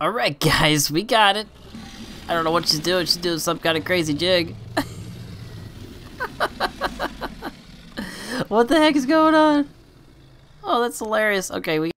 Alright guys, we got it. I don't know what she's doing. She's doing some kind of crazy jig. What the heck is going on? Oh, that's hilarious. Okay, we...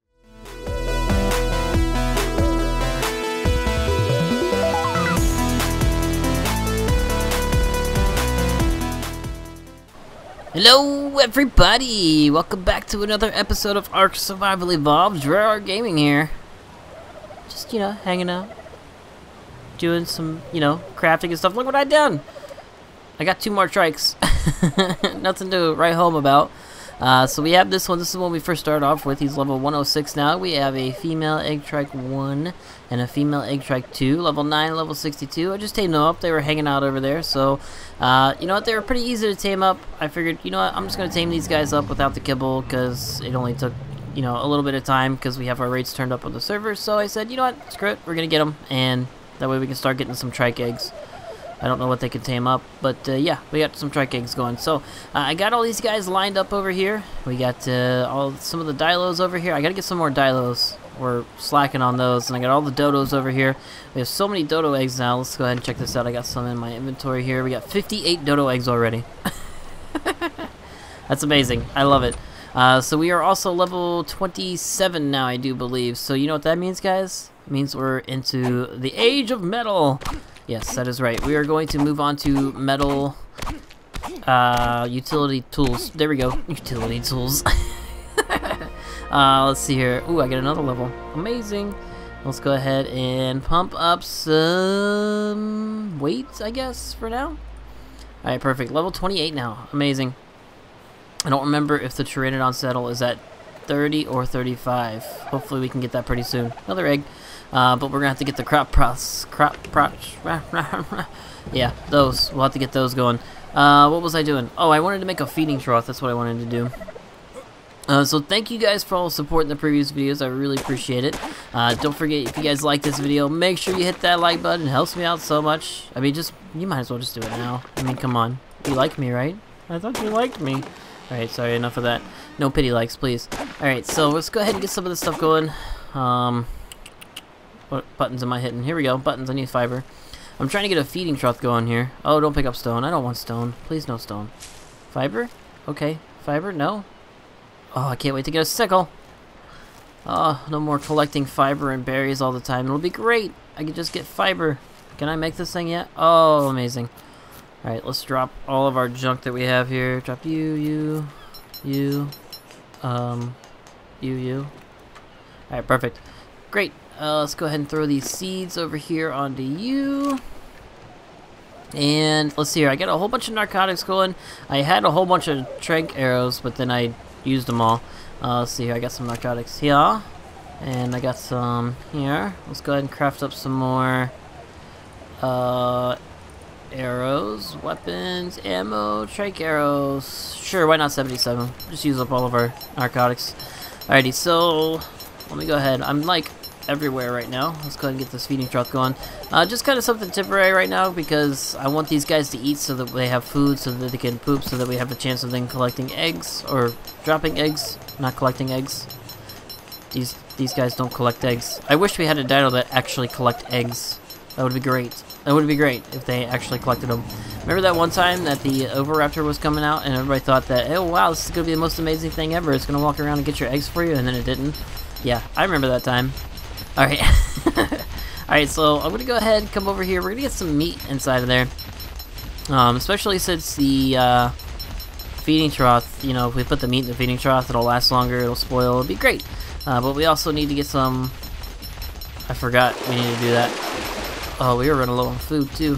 Hello everybody! Welcome back to another episode of Ark Survival Evolved. Gerard Gaming here. Just, you know, hanging out. Doing some, you know, crafting and stuff. Look what I done! I got 2 more trikes. Nothing to write home about. So we have this one. This is one we first started off with. He's level 106 now. We have a female egg trike 1 and a female egg trike 2. Level 9, level 62. I just tamed them up. They were hanging out over there. So, you know what? They were pretty easy to tame up. I figured, you know what? I'm just going to tame these guys up without the kibble because it only took, you know, a little bit of time because we have our rates turned up on the server. So I said, you know what? Screw it. We're going to get them. And that way we can start getting some trike eggs. I don't know what they can tame up, but yeah, we got some trike eggs going. So I got all these guys lined up over here. We got some of the dilos over here. I gotta get some more dilos. We're slacking on those, and I got all the dodos over here. We have so many dodo eggs now. Let's go ahead and check this out. I got some in my inventory here. We got 58 dodo eggs already. That's amazing. I love it. So we are also level 27 now, I do believe. So you know what that means, guys? It means we're into the age of metal. Yes, that is right. We are going to move on to metal utility tools. There we go. Utility tools. Let's see here. Ooh, I get another level. Amazing. Let's go ahead and pump up some weight, I guess, for now. Alright, perfect. Level 28 now. Amazing. I don't remember if the Pteranodon saddle is at 30 or 35. Hopefully we can get that pretty soon. Another egg. But we're gonna have to get the yeah, those. We'll have to get those going. What was I doing? Oh, I wanted to make a feeding trough. That's what I wanted to do. So thank you guys for all the support in the previous videos. I really appreciate it. Don't forget, if you guys like this video, make sure you hit that like button. It helps me out so much. I mean, you might as well just do it now. I mean, come on. You like me, right? I thought you liked me. Alright, sorry, enough of that. No pity likes, please. Alright, so let's go ahead and get some of this stuff going. What buttons am I hitting? Here we go. Buttons. I need fiber. I'm trying to get a feeding trough going here. Oh, don't pick up stone. I don't want stone. Please, no stone. Fiber? Okay. Fiber? No. Oh, I can't wait to get a sickle. Oh, no more collecting fiber and berries all the time. It'll be great. I can just get fiber. Can I make this thing yet? Oh, amazing. Alright, let's drop all of our junk that we have here. Drop you. Alright, perfect. Great. Let's go ahead and throw these seeds over here onto you. And let's see here. I got a whole bunch of narcotics going. I had a whole bunch of trank arrows, but then I used them all. Let's see here. I got some narcotics here. And I got some here. Let's go ahead and craft up some more arrows, weapons, ammo, trike arrows. Sure, why not 77? Just use up all of our narcotics. Alrighty, so let me go ahead. I'm like everywhere right now. Let's go ahead and get this feeding trough going. Just kind of something temporary right now because I want these guys to eat so that they have food, so that they can poop, so that we have the chance of then collecting eggs or dropping eggs, not collecting eggs. These guys don't collect eggs. I wish we had a dino that actually collect eggs. That would be great. That would be great if they actually collected them. Remember that one time that the Oviraptor was coming out and everybody thought that, oh wow, this is going to be the most amazing thing ever. It's going to walk around and get your eggs for you, and then it didn't. Yeah, I remember that time. Alright. Alright, so I'm going to go ahead and come over here. We're going to get some meat inside of there. Especially since the feeding trough, you know, if we put the meat in the feeding trough, it'll last longer, it'll spoil, it'll be great. But we also need to get some... I forgot we need to do that. Oh, we were running low on food, too.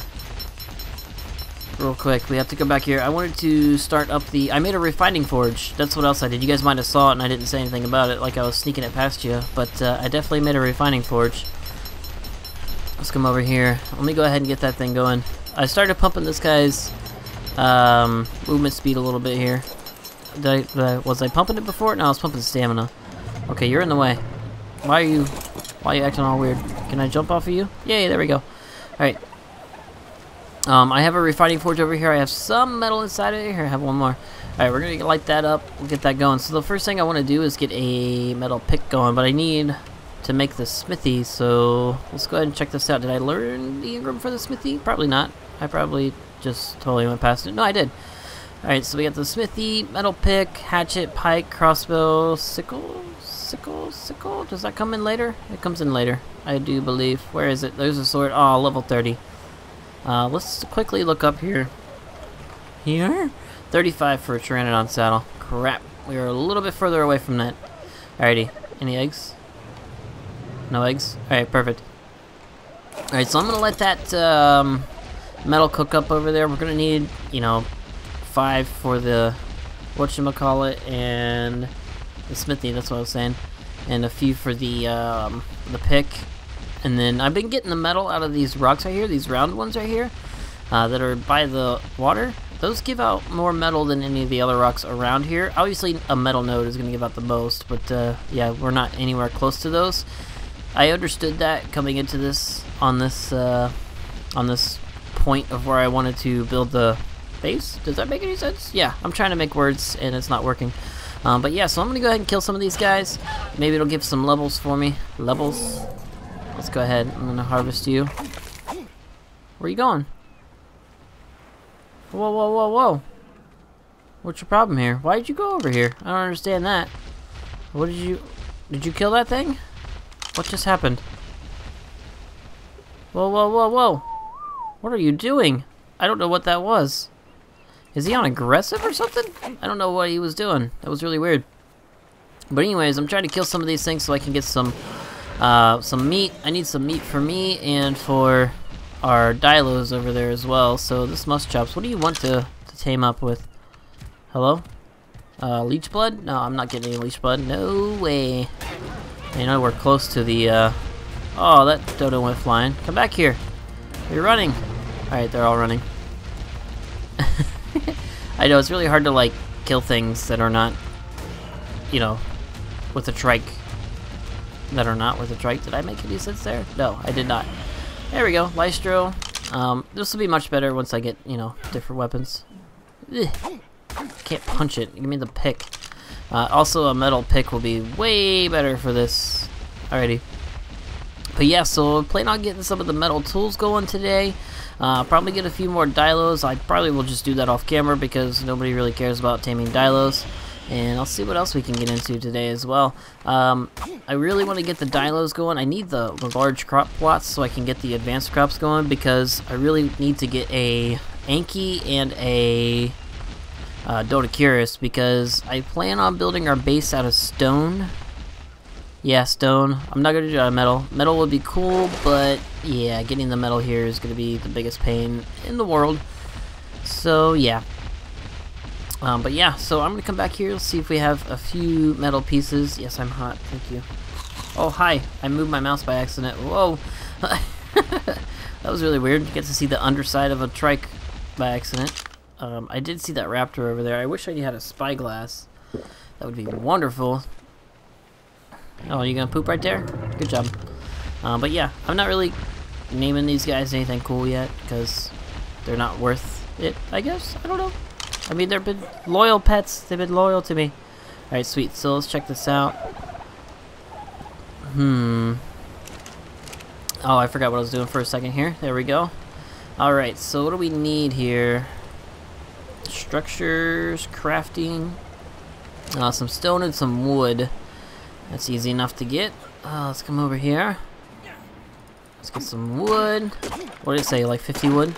Real quick, we have to come back here. I wanted to start up the... I made a refining forge. That's what else I did. You guys might have saw it and I didn't say anything about it, like I was sneaking it past you. But I definitely made a refining forge. Let's come over here. Let me go ahead and get that thing going. I started pumping this guy's movement speed a little bit here. Was I pumping it before? No, I was pumping stamina. Okay, you're in the way. Why are you acting all weird? Can I jump off of you? Yay, there we go. Alright. I have a refining forge over here. I have some metal inside of it. Here, I have one more. Alright, we're going to light that up. We'll get that going. So the first thing I want to do is get a metal pick going, but I need to make the smithy, so let's go ahead and check this out. Did I learn the Ingram for the smithy? Probably not. I probably just totally went past it. No, I did. Alright, so we got the smithy, metal pick, hatchet, pike, crossbow, sickle? Sickle? Does that come in later? It comes in later, I do believe. Where is it? There's a sword. Oh, level 30. Let's quickly look up here. Here? 35 for a Pteranodon saddle. Crap. We are a little bit further away from that. Alrighty. Any eggs? No eggs? Alright, perfect. Alright, so I'm going to let that metal cook up over there. We're going to need, you know, 5 for the whatchamacallit and the smithy, that's what I was saying. And a few for the pick. And then I've been getting the metal out of these rocks right here, these round ones right here, that are by the water. Those give out more metal than any of the other rocks around here. Obviously, a metal node is going to give out the most, but yeah, we're not anywhere close to those. I understood that coming into this on this point of where I wanted to build the base. Does that make any sense? Yeah, I'm trying to make words and it's not working. But yeah, so I'm gonna go ahead and kill some of these guys. Maybe it'll give some levels for me. Levels. Let's go ahead. I'm gonna harvest you. Where are you going? Whoa, whoa, whoa, whoa. What's your problem here? Why did you go over here? I don't understand that. What did you kill that thing? What just happened? Whoa, whoa, whoa, whoa. What are you doing? I don't know what that was. Is he on aggressive or something? I don't know what he was doing. That was really weird. But anyways, I'm trying to kill some of these things so I can get some meat. I need some meat for me and for our Dilos over there as well. So this Muschops, what do you want to tame up with? Hello? Leech blood? No, I'm not getting any leech blood. No way. You know, we're close to the, oh, that dodo went flying. Come back here. You're running. Alright, they're all running. I know, it's really hard to, like, kill things that are not, you know, with a trike. That are not with a trike. Did I make any sense there? No, I did not. There we go, Lystro. This will be much better once I get, you know, different weapons. Ugh. Can't punch it. Give me the pick. Also, a metal pick will be way better for this. Alrighty. But yeah, so I plan on getting some of the metal tools going today. Probably get a few more Dilos. I probably will just do that off camera because nobody really cares about taming Dilos. And I'll see what else we can get into today as well. I really want to get the Dilos going. I need the large crop plots so I can get the advanced crops going because I really need to get a Anki and a Doedicurus because I plan on building our base out of stone. Yeah, stone. I'm not going to do it out of metal. Metal would be cool, but yeah, getting the metal here is going to be the biggest pain in the world. So yeah. But yeah, so I'm going to come back here. Let's see if we have a few metal pieces. Yes, I'm hot. Thank you. Oh, hi. I moved my mouse by accident. Whoa. That was really weird. You get to see the underside of a trike by accident. I did see that raptor over there. I wish I had a spyglass. That would be wonderful. Oh, you gonna poop right there? Good job. But yeah, I'm not really naming these guys anything cool yet because they're not worth it, I guess. I don't know. I mean, they've been loyal pets. They've been loyal to me. Alright, sweet. So let's check this out. Oh, I forgot what I was doing for a second here. There we go. Alright, so what do we need here? Structures, crafting, some stone and some wood. That's easy enough to get. Let's come over here. Let's get some wood. What did it say, like 50 wood?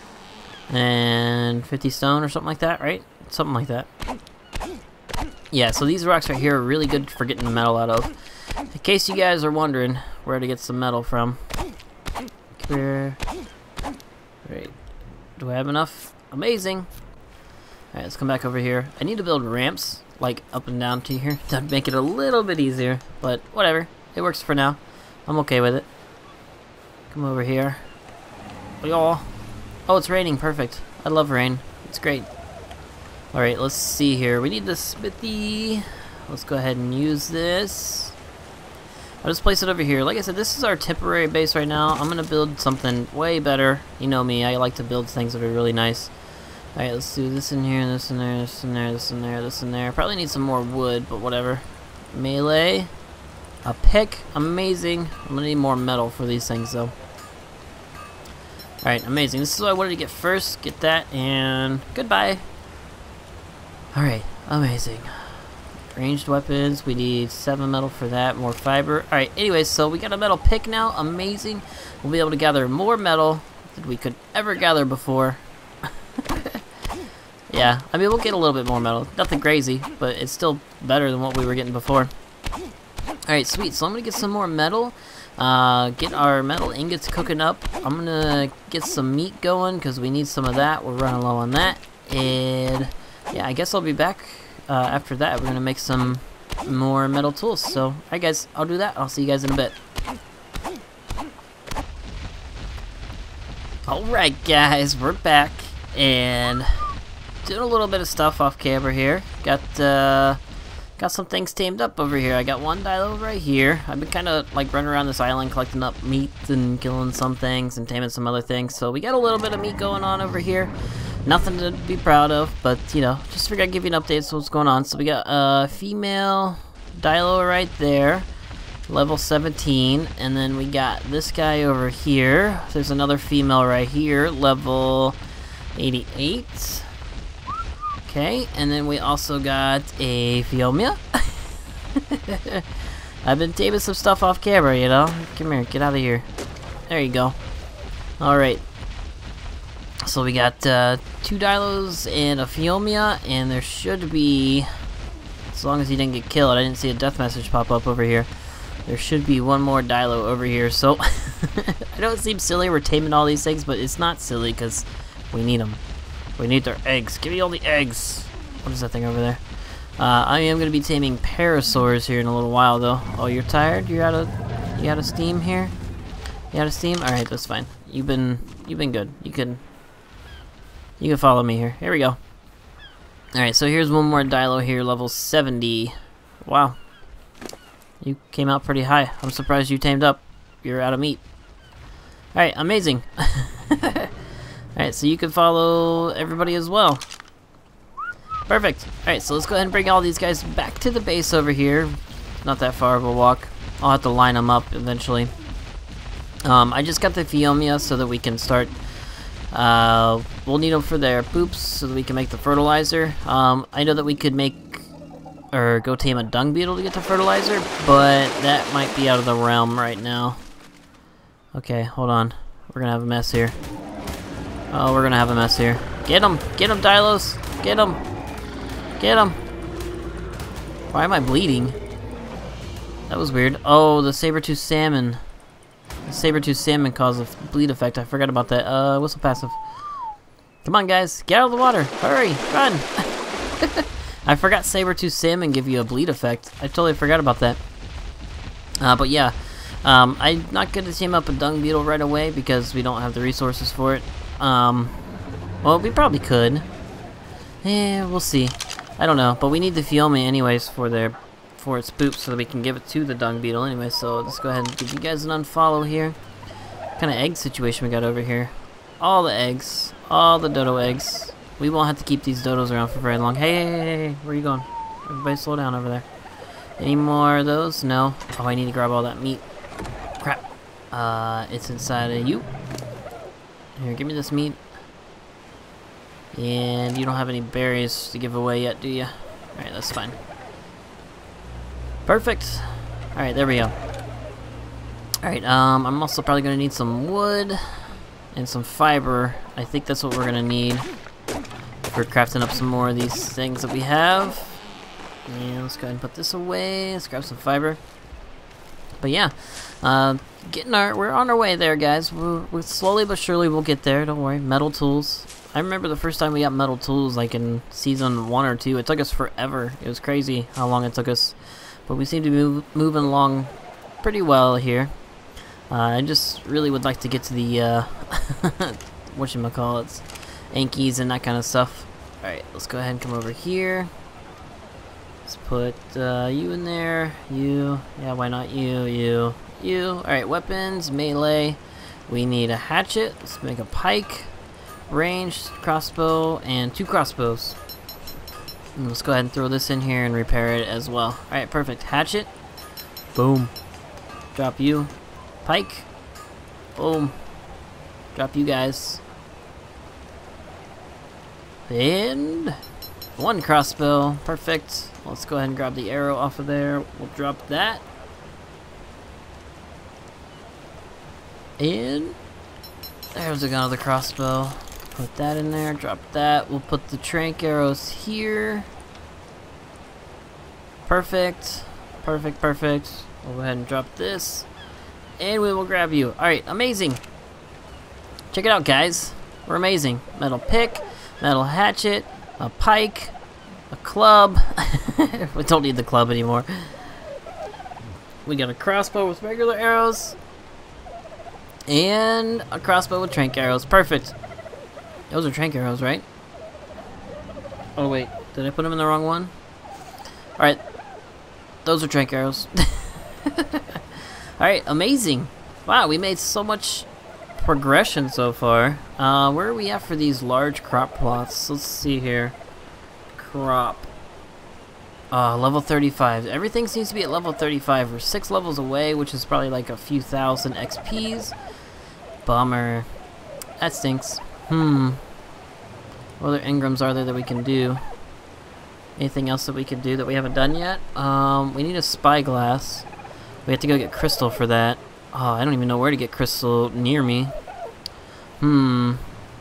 And 50 stone or something like that, right? Something like that. Yeah, so these rocks right here are really good for getting the metal out of. In case you guys are wondering where to get some metal from. Come here. Great. Do I have enough? Amazing. Alright, let's come back over here. I need to build ramps, like up and down to here. That'd make it a little bit easier, but whatever. It works for now. I'm okay with it. Come over here. Oh, it's raining. Perfect. I love rain. It's great. Alright, let's see here. We need the smithy. Let's go ahead and use this. I'll just place it over here. Like I said, this is our temporary base right now. I'm going to build something way better. You know me. I like to build things that are really nice. Alright, let's do this in here, this in there, this in there, this in there, this in there. Probably need some more wood, but whatever. Melee. A pick, amazing. I'm gonna need more metal for these things though. Alright, amazing. This is what I wanted to get first. Get that, and goodbye. Alright, amazing. Ranged weapons, we need 7 metal for that, more fiber. Alright, anyways, so we got a metal pick now. Amazing. We'll be able to gather more metal than we could ever gather before. Yeah, I mean, we'll get a little bit more metal. Nothing crazy, but it's still better than what we were getting before. Alright, sweet. So I'm going to get some more metal. Get our metal ingots cooking up. I'm going to get some meat going because we need some of that. We're running low on that. And yeah, I guess I'll be back after that. We're going to make some more metal tools. So, alright guys, I'll do that. I'll see you guys in a bit. Alright guys, we're back. And doing a little bit of stuff off camera here. Got some things tamed up over here. I got one Dilo right here. I've been kind of like running around this island collecting up meat and killing some things and taming some other things. So we got a little bit of meat going on over here. Nothing to be proud of, but you know, just figured I'd give you an update on what's going on. So we got a female Dilo right there, level 17, and then we got this guy over here. There's another female right here, level 88. Okay, and then we also got a Phiomia. I've been taming some stuff off camera, you know? Come here, get out of here. There you go. Alright. So we got 2 Dilos and a Phiomia, and there should be, as long as he didn't get killed, I didn't see a death message pop up over here. There should be one more Dilo over here, so I know it seems silly we're taming all these things, but it's not silly because we need them. We need their eggs. Give me all the eggs. What is that thing over there? I am going to be taming parasaurs here in a little while, though. Oh, you're tired? You out of steam here? You out of steam? All right, that's fine. You've been good. You can follow me here. Here we go. All right, so here's one more Dilo here, level 70. Wow, you came out pretty high. I'm surprised you tamed up. You're out of meat. All right, amazing. Alright, so you can follow everybody as well. Perfect. Alright, so let's go ahead and bring all these guys back to the base over here. Not that far of a walk. I'll have to line them up eventually. I just got the Phiomia so that we can start... we'll need them for their poops so that we can make the fertilizer. I know that we could make... or go tame a dung beetle to get the fertilizer, but that might be out of the realm right now. Okay, hold on. We're gonna have a mess here. Oh, we're gonna have a mess here. Get him! Get him, Dilos! Get him! Get him! Why am I bleeding? That was weird. Oh, the saber-tooth salmon. The saber-tooth salmon caused a bleed effect. I forgot about that. Whistle passive. Come on, guys. Get out of the water. Hurry! Run! I forgot saber-tooth salmon give you a bleed effect. I totally forgot about that. But yeah. I'm not going to team up a dung beetle right away because we don't have the resources for it. Well, we probably could. Yeah, we'll see. I don't know, but we need the Phiomia anyways for its poop so that we can give it to the dung beetle anyway. So let's go ahead and give you guys an unfollow here. What kind of egg situation we got over here? All the eggs, all the dodo eggs. We won't have to keep these dodos around for very long. Hey, where are you going? Everybody slow down over there. Any more of those? No. Oh, I need to grab all that meat. Crap. It's inside of you. Here, give me this meat. And you don't have any berries to give away yet, do you? Alright, that's fine. Perfect. Alright, there we go. Alright, I'm also probably going to need some wood and some fiber. I think that's what we're going to need for crafting up some more of these things that we have. And let's go ahead and put this away. Let's grab some fiber. But yeah, we're on our way there, guys. We're slowly but surely we'll get there. Don't worry. Metal tools. I remember the first time we got metal tools, like in season 1 or 2. It took us forever. It was crazy how long it took us, but we seem to be moving along pretty well here. I just really would like to get to the whatchamacallits, Ankies and that kind of stuff. All right, let's go ahead and come over here. Let's put you in there. You. Yeah, why not you? You. You. Alright, weapons, melee. We need a hatchet. Let's make a pike. Ranged crossbow and 2 crossbows. And let's go ahead and throw this in here and repair it as well. Alright, perfect. Hatchet. Boom. Drop you. Pike. Boom. Drop you guys. And 1 crossbow. Perfect. Let's go ahead and grab the arrow off of there. We'll drop that. And there's another crossbow. Put that in there. Drop that. We'll put the trank arrows here. Perfect. Perfect, perfect. We'll go ahead and drop this. And we will grab you. Alright, amazing. Check it out, guys. We're amazing. Metal pick, metal hatchet, a pike, a club. We don't need the club anymore. We got a crossbow with regular arrows. And a crossbow with trank arrows. Perfect. Those are trank arrows, right? Oh, wait. Did I put them in the wrong one? Alright. Those are trank arrows. Alright, amazing. Wow, we made so much progression so far. Where are we at for these large crop plots? Let's see here. Crop. Level 35. Everything seems to be at level 35. We're 6 levels away, which is probably like a few thousand XPs. Bummer. That stinks. What other engrams are there that we can do? Anything else that we can do that we haven't done yet? We need a spyglass. We have to go get crystal for that. Oh, I don't even know where to get crystal near me. We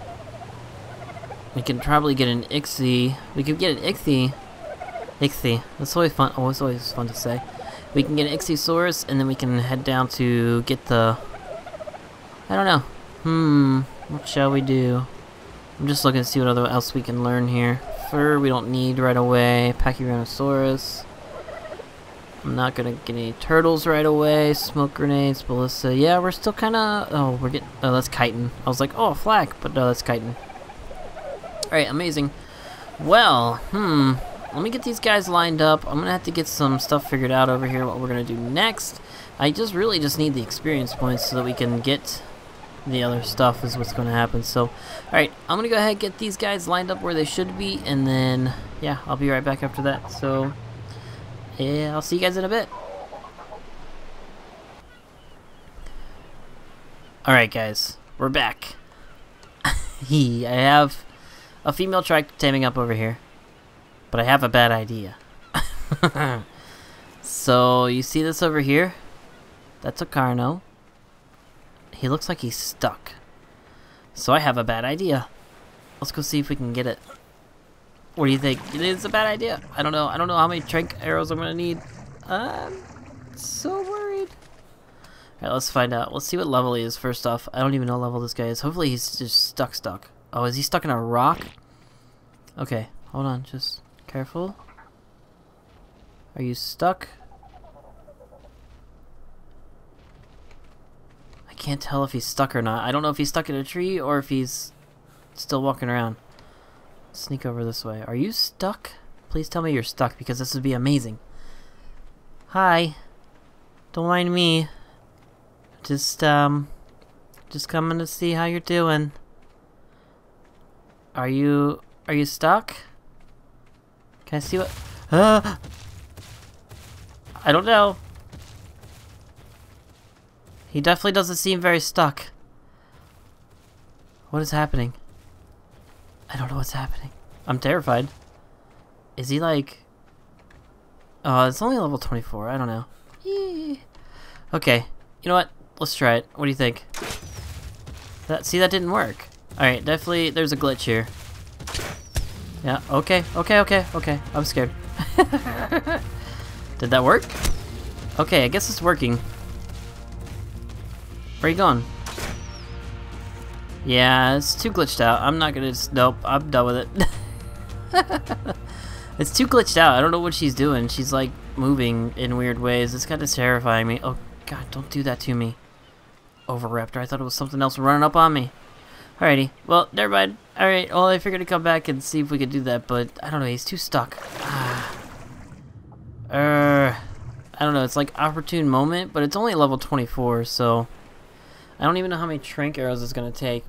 can probably get an Ixie. We could get an Ixie. That's always fun. Oh, it's always fun to say. We can get an Ichthyosaurus, and then we can head down to get the... I don't know. What shall we do? I'm just looking to see what else we can learn here. Fur we don't need right away. Pachyrhinosaurus. I'm not gonna get any turtles right away. Smoke grenades, ballista. Yeah, we're still kinda... Oh, we're getting... Oh, that's chitin. I was like, oh, flak, but no, that's chitin. Alright, amazing. Well, let me get these guys lined up. I'm gonna have to get some stuff figured out over here, what we're gonna do next. I really just need the experience points so that we can get the other stuff is what's gonna happen. So, alright, I'm gonna go ahead and get these guys lined up where they should be, and then, yeah, I'll be right back after that. So, yeah, I'll see you guys in a bit. Alright, guys, we're back. I have a female trike taming up over here, but I have a bad idea. So, you see this over here? That's a Carno. He looks like he's stuck. So I have a bad idea. Let's go see if we can get it. What do you think? It's a bad idea. I don't know. I don't know how many trank arrows I'm gonna need. I'm so worried. Alright, let's find out. Let's see what level he is first off. I don't even know what level this guy is. Hopefully he's just stuck. Oh, is he stuck in a rock? Okay, hold on. Just careful. Are you stuck? I can't tell if he's stuck or not. I don't know if he's stuck in a tree or if he's still walking around. Sneak over this way. Are you stuck? Please tell me you're stuck, because this would be amazing. Hi. Don't mind me. Just coming to see how you're doing. Are you stuck? Can I see what... I don't know. He definitely doesn't seem very stuck. What is happening? I don't know what's happening. I'm terrified. Is he like... Oh, it's only level 24. I don't know. Yee. Okay. You know what? Let's try it. What do you think? See, that didn't work. Alright, definitely there's a glitch here. Yeah, okay. I'm scared. Did that work? Okay, I guess it's working. Where are you going? Yeah, it's too glitched out. I'm not gonna... Nope, I'm done with it. It's too glitched out. I don't know what she's doing. She's like moving in weird ways. It's kind of terrifying me. Oh god, don't do that to me. Oviraptor, I thought it was something else running up on me. Alrighty, well, never mind. Alright, well, I figured to come back and see if we could do that, but I don't know, he's too stuck. I don't know, it's like opportune moment, but it's only level 24, so I don't even know how many trank arrows it's gonna take.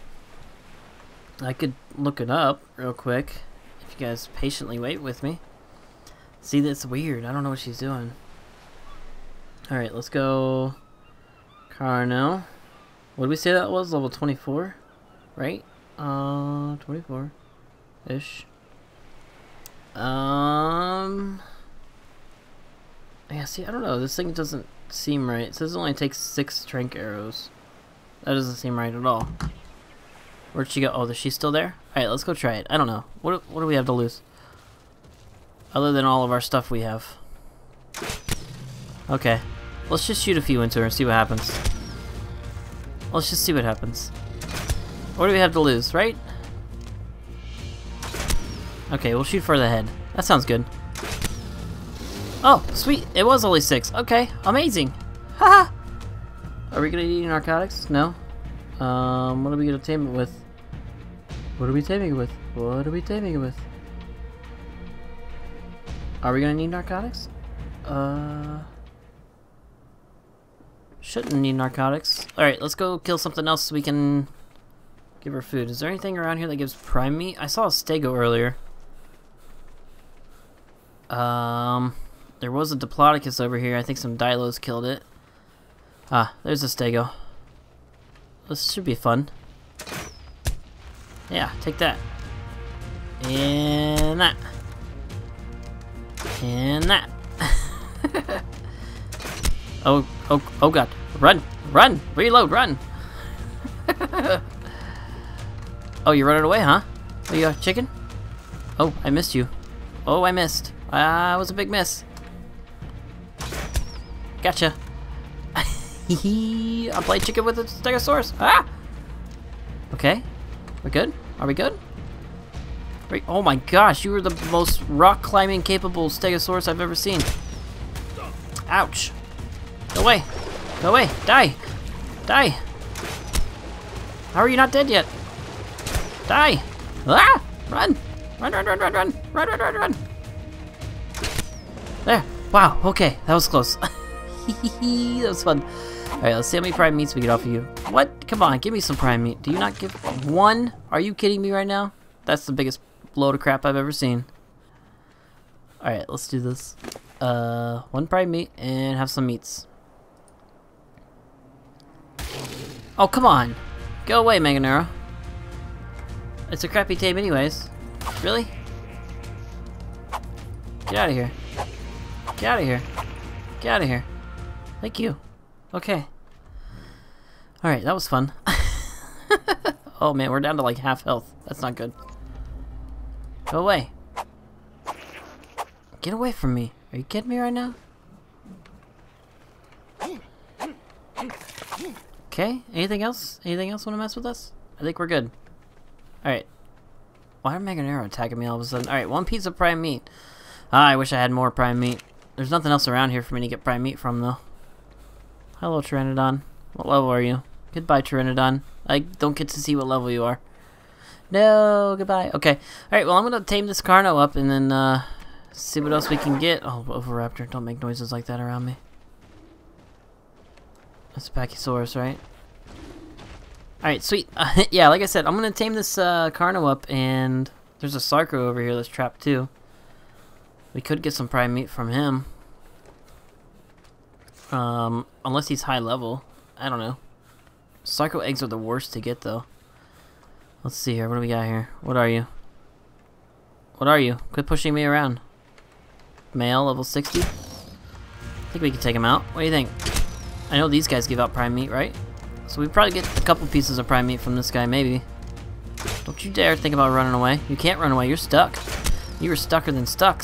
I could look it up real quick if you guys patiently wait with me. See, that's weird. I don't know what she's doing. Alright, let's go Carno. What did we say that was? Level 24? Right? 24-ish. Yeah, see, I don't know. This thing doesn't seem right. It says it only takes 6 trank arrows. That doesn't seem right at all. Where'd she go? Oh, is she still there? Alright, let's go try it. I don't know. What do we have to lose? Other than all of our stuff we have. Okay. Let's just shoot a few into her and see what happens. Let's just see what happens. What do we have to lose, right? Okay, we'll shoot for the head. That sounds good. Oh, sweet. It was only 6. Okay, amazing. Haha. Are we gonna eat narcotics? No. What are we gonna tame it with? What are we taming it with? What are we taming it with? Are we gonna need narcotics? Shouldn't need narcotics. Alright, let's go kill something else so we can give her food. Is there anything around here that gives prime meat? I saw a stego earlier. There was a Diplodocus over here. I think some Dilos killed it. Ah, there's a stego. This should be fun. Yeah, take that. And that. And that. Oh god. Run! Run! Reload, run! Oh, you're running away, huh? Are you a chicken? Oh, I missed you. Oh, I missed. It was a big miss. Gotcha. I played chicken with a stegosaurus. Ah! Okay. We're good? Are we good? Oh my gosh, you were the most rock climbing capable stegosaurus I've ever seen. Ouch. Go away. Go away. Die. Die. How are you not dead yet? Die. Ah! Run. Run, run, run, run, run. Run, run, run, run. There. Wow. Okay. That was close. That was fun. Alright, let's see how many prime meats we get off of you. What? Come on, give me some prime meat. Do you not give 1? Are you kidding me right now? That's the biggest load of crap I've ever seen. Alright, let's do this. 1 prime meat and have some meats. Oh, come on. Go away, Meganero. It's a crappy tame anyways. Really? Get out of here. Get out of here. Get out of here. Thank you. Okay. Alright, that was fun. Oh man, we're down to like half health. That's not good. Go away. Get away from me. Are you kidding me right now? Okay, anything else? Anything else want to mess with us? I think we're good. Alright. Why are Meganero attacking me all of a sudden? Alright, 1 piece of prime meat. Ah, I wish I had more prime meat. There's nothing else around here for me to get prime meat from though. Hello, Pteranodon. What level are you? Goodbye, Pteranodon. I don't get to see what level you are. No, goodbye. Okay. Alright, well, I'm going to tame this Carno up and then see what else we can get. Oh, Oviraptor, don't make noises like that around me. That's a Pachysaurus, right? Alright, sweet. Yeah, like I said, I'm going to tame this Carno up, and there's a Sarco over here that's trapped too. We could get some prime meat from him. Unless he's high level. I don't know. Sarco eggs are the worst to get though. Let's see here, what do we got here? What are you? What are you? Quit pushing me around. Male, level 60? I think we can take him out. What do you think? I know these guys give out prime meat, right? So we probably get a couple pieces of prime meat from this guy, maybe. Don't you dare think about running away. You can't run away, you're stuck. You were stucker than stuck.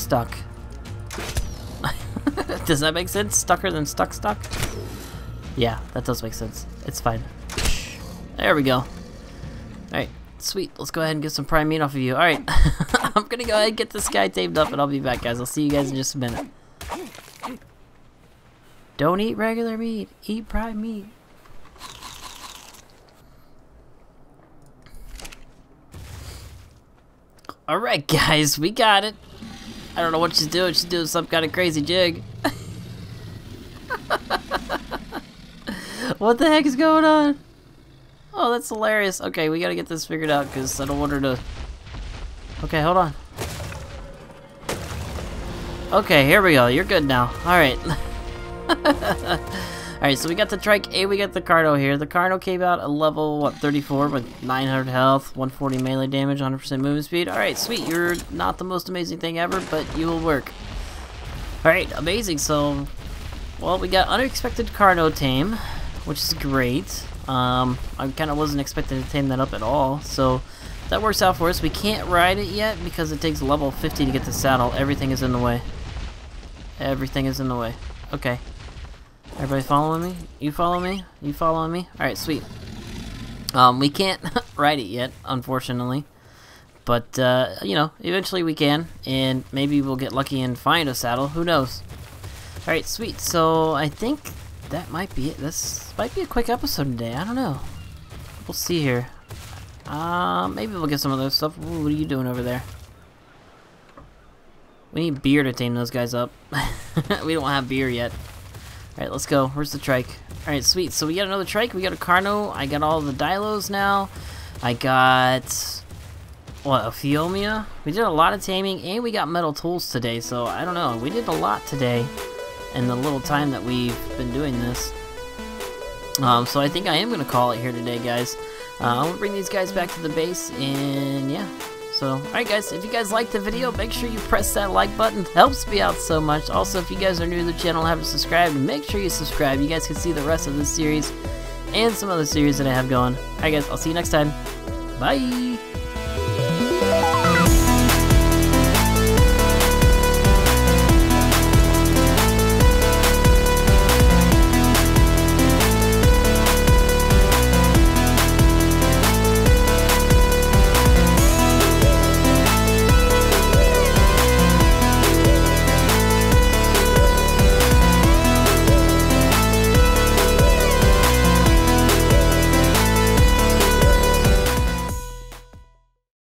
Does that make sense? Stucker than stuck? Yeah, that does make sense. It's fine. There we go. Alright, sweet. Let's go ahead and get some prime meat off of you. Alright, I'm gonna go ahead and get this guy tamed up and I'll be back, guys. I'll see you guys in just a minute. Don't eat regular meat. Eat prime meat. Alright, guys. We got it. I don't know what she's doing. She's doing some kind of crazy jig. What the heck is going on? Oh, that's hilarious. Okay, we gotta get this figured out because I don't want her to... Okay, hold on. Okay, here we go. You're good now. Alright. Alright, so we got the Trike and we got the Carno here. The Carno came out at level, what, 34 with 900 health, 140 melee damage, 100% movement speed. Alright, sweet. You're not the most amazing thing ever, but you will work. Alright, amazing. So, well, we got Unexpected Carno tame, which is great. I kind of wasn't expecting to tame that up at all, so that works out for us. We can't ride it yet because it takes level 50 to get the saddle. Everything is in the way. Everything is in the way. Okay. Everybody following me? You follow me? You following me? Alright, sweet. We can't ride it yet, unfortunately. But, you know, eventually we can. And maybe we'll get lucky and find a saddle. Who knows? Alright, sweet. So, I think that might be it. This might be a quick episode today. I don't know. We'll see here. Maybe we'll get some of those stuff. Ooh, what are you doing over there? We need beer to tame those guys up. We don't have beer yet. Alright, let's go. Where's the Trike? Alright, sweet. So we got another Trike. We got a Carno. I got all the Dilos now. I got... what, a Phiomia? We did a lot of taming, and we got metal tools today. So, I don't know. We did a lot today in the little time that we've been doing this. So I think I am going to call it here today, guys. I'm going to bring these guys back to the base, and yeah. So, alright guys, if you guys liked the video, make sure you press that like button. It helps me out so much. Also, if you guys are new to the channel and haven't subscribed, make sure you subscribe. You guys can see the rest of this series and some other series that I have going. Alright guys, I'll see you next time. Bye!